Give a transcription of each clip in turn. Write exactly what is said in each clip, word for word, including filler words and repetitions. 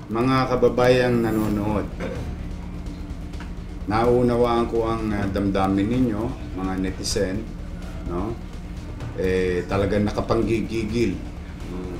Mga kababayang nanonood, naunawaan ko ang uh, damdamin ninyo, mga netizen, no? Eh, talagang nakapanggigigil no?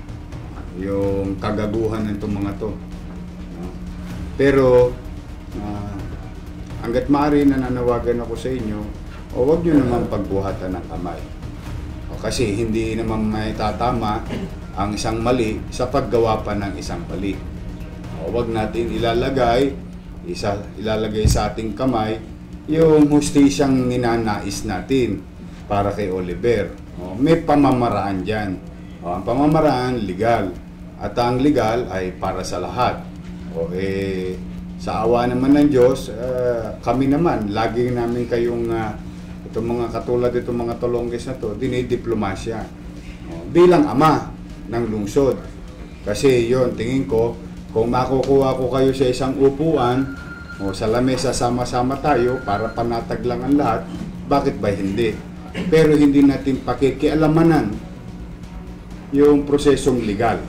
Yung kagaguhan ng itong mga to. No? Pero, uh, hanggat maaari nananawagan ako sa inyo, o huwag nyo naman pagbuhatan ng kamay. O, kasi hindi naman may tatama ang isang mali sa paggawa pa ng isang mali. O, huwag natin ilalagay isa ilalagay sa ating kamay yung hustisyang ninanais natin para kay Oliver. O, may pamamaraan dyan. O, ang pamamaraan, legal. At ang legal ay para sa lahat. O, eh, sa awa naman ng Diyos, uh, kami naman, lagi namin kayong, uh, itong mga katulad itong mga Tolonges na to, dinidiplomasya. O, bilang ama ng lungsod. Kasi yon tingin ko, kung makukuha ko kayo sa isang upuan o sa lamesa, sama-sama tayo para panatag lang ang lahat, bakit ba hindi? Pero hindi natin pakikialamanan yung prosesong legal.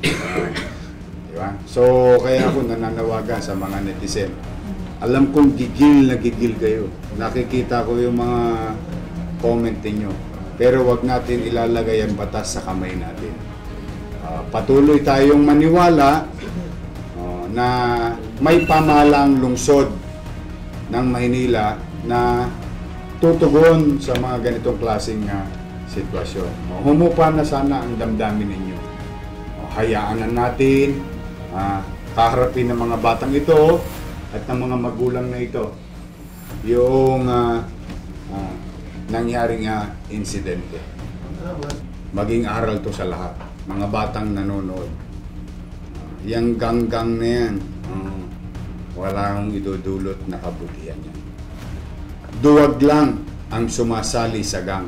Diba? So, kaya ako nananawagan sa mga netizen. Alam kong gigil na gigil kayo. Nakikita ko yung mga comment niyo. Pero wag natin ilalagay ang batas sa kamay natin. Uh, patuloy tayong maniwala na may pamahalang lungsod ng Maynila na tutugon sa mga ganitong klaseng uh, sitwasyon. O, humupa na sana ang damdamin ninyo. O, hayaan na natin uh, kaharapin ng mga batang ito at ng mga magulang na ito yung uh, uh, nangyaring uh, insidente. Maging aral to sa lahat. Mga batang nanonood. Yang ganggang na yan, uh, wala akong idudulot na kabutihan yan. Duwag lang ang sumasali sa gang.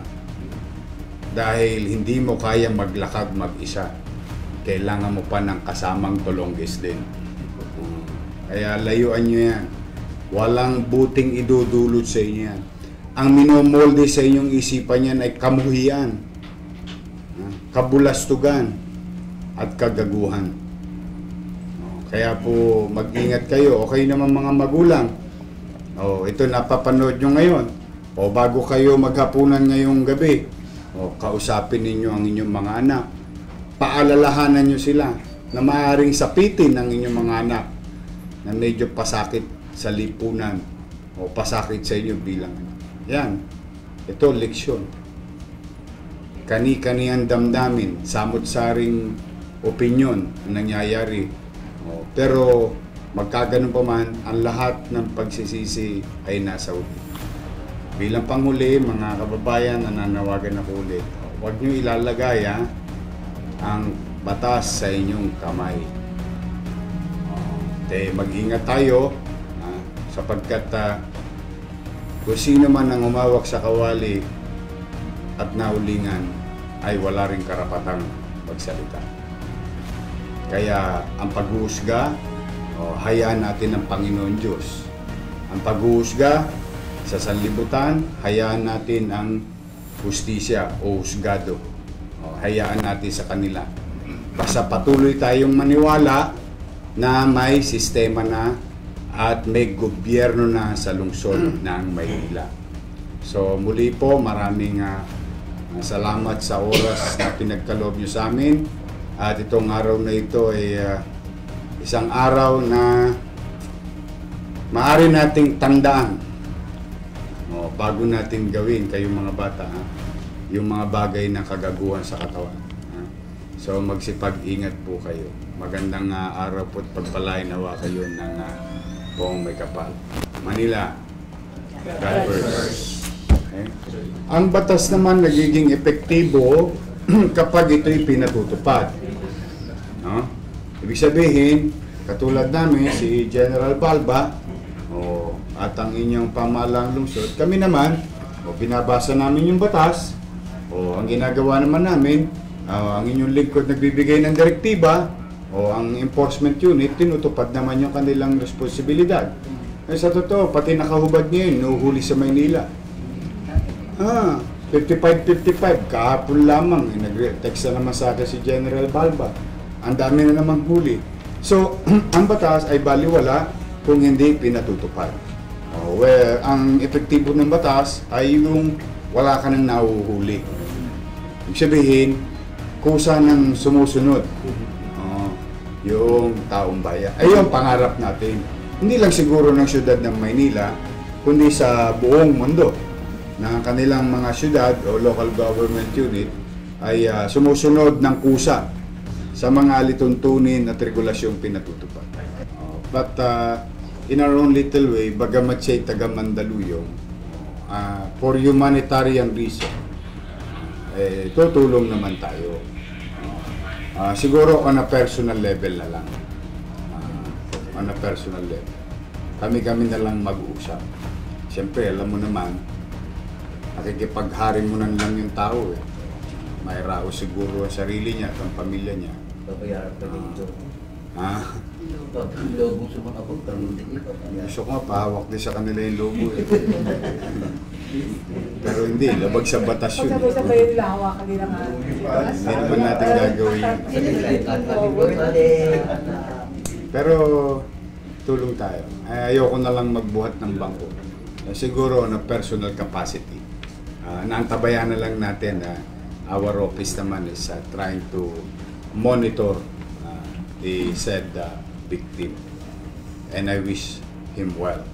Dahil hindi mo kaya maglakad mag-isa. Kailangan mo pa ng kasamang Tolonges din. Uh, kaya layuan nyo yan. Walang buting idudulot sa inyo yan. Ang minomolde sa inyong isipan yan ay kamuhian, uh, kabulastugan, at kagaguhan. Kaya po mag-ingat kayo. Okay naman mga magulang. O, ito napapanood nyo ngayon. O, bago kayo maghapunan ngayong gabi, o, kausapin ninyo ang inyong mga anak. Paalalahanan nyo sila na maaaring sapitin ang inyong mga anak na medyo pasakit sa lipunan o pasakit sa inyo bilang anak. Yan. Ito, leksyon. Kani-kani ang damdamin, samot-saring opinyon ang nangyayari. Oh, pero magkaganon pa man, ang lahat ng pagsisisi ay nasa huli. Bilang panghuli, mga kababayan, nananawagan ako ulit. Huwag nyo ilalagay ha, ang batas sa inyong kamay. Oh, de, mag-ingat tayo ha, sapagkat uh, kung sino man ang umawak sa kawali at naulingan ay wala ring karapatang magsalita. Kaya ang paghuhusga, oh, hayaan natin ng Panginoon Diyos. Ang paghuhusga sa sanlibutan, hayaan natin ang hustisya o husgado. Oh, hayaan natin sa kanila. Basta patuloy tayong maniwala na may sistema na at may gobyerno na sa lungsod ng Maynila. So muli po, maraming uh, salamat sa oras na pinagkaloob nyo sa amin. At itong araw na ito ay uh, isang araw na maaari nating tandaan o, bago natin gawin kayong mga bata ha? Yung mga bagay na kagaguhan sa katawan ha? So magsipag-ingat po kayo. Magandang uh, araw po at pagpalain nawa kayo ng uh, buong may kapal. Manila, God first. Okay? Ang batas naman nagiging epektibo kapag ito'y pinatutupad. No? Ibig sabihin, katulad namin, si General Balba, o, at ang inyong pamahalang lungsod, kami naman, o, binabasa namin yung batas, o, ang ginagawa naman namin, uh, ang inyong lingkod nagbibigay ng direktiba, o ang enforcement unit, tinutupad naman yung kanilang responsibilidad. Eh, sa totoo, pati nakahubad ngayon, nuhuli sa Maynila. Ah, fifty-five fifty-five, kahapon lamang, nag-text na naman sa akin si General Balba. Ang dami na namang huli. So, ang batas ay baliwala kung hindi pinatutupad. Oh, well, ang epektibo ng batas ay yung wala ka nang nahuhuli. Ibig sabihin, kusa ng sumusunod. Oh, yung taong bayan. Ay yung pangarap natin. Hindi lang siguro ng syudad ng Maynila, kundi sa buong mundo na kanilang mga syudad o local government unit ay uh, sumusunod ng kusa sa mga alituntunin at regulasyong pinatutupad. Uh, but uh, in our own little way, bagamat siya'y taga Mandaluyong, uh, for humanitarian reason, eh, tutulong naman tayo. Uh, siguro on a personal level na lang. Uh, on a personal level. Kami-kami na lang mag-uusap. Siyempre, alam mo naman, nakikipaghari mo na lang yung tao eh. May rao siguro ang sarili niya at ang pamilya niya. Babayaran pa din ito. Ah, Lobo sa mga abog, tanong din ito. gusto ko nga, pahawak din sa kanila yung logo eh. Pero hindi, labag sa batas yun. eh. Sabay-sabay nila hawakan nila nga. Hindi naman natin gagawin. Pero tulong tayo. Ay, ayoko na lang magbuhat ng bangko. Uh, siguro na personal capacity. Uh, naantabayan na lang natin na uh, our office naman is uh, trying to monitor uh, the said uh, victim. And I wish him well.